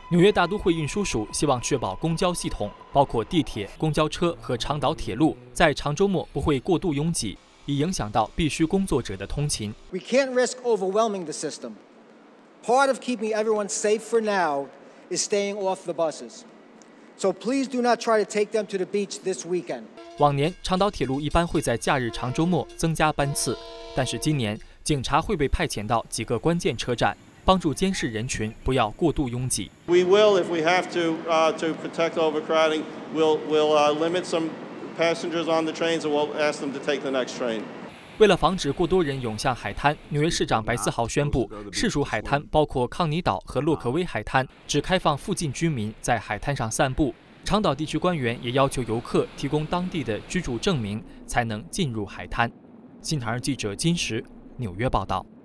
纽约大都会运输署希望确保公交系统，包括地铁、公交车和长岛铁路，在长周末不会过度拥挤，以影响到必须工作者的通勤。 We can't risk overwhelming the system. Part of keeping everyone safe for now is staying off the buses. So please do not try to take them to the beach this weekend. 往年长岛铁路一般会在假日长周末增加班次，但是今年警察会被派遣到几个关键车站，帮助监视人群不要过度拥挤。 We will, if we have to protect overcrowding, we'll limit some passengers on the trains and we'll ask them to take the next train. 为了防止过多人涌向海滩，纽约市长白思豪宣布，市属海滩包括康尼岛和洛克威海滩，只开放附近居民在海滩上散步。长岛地区官员也要求游客提供当地的居住证明，才能进入海滩。新唐人记者金石纽约报道。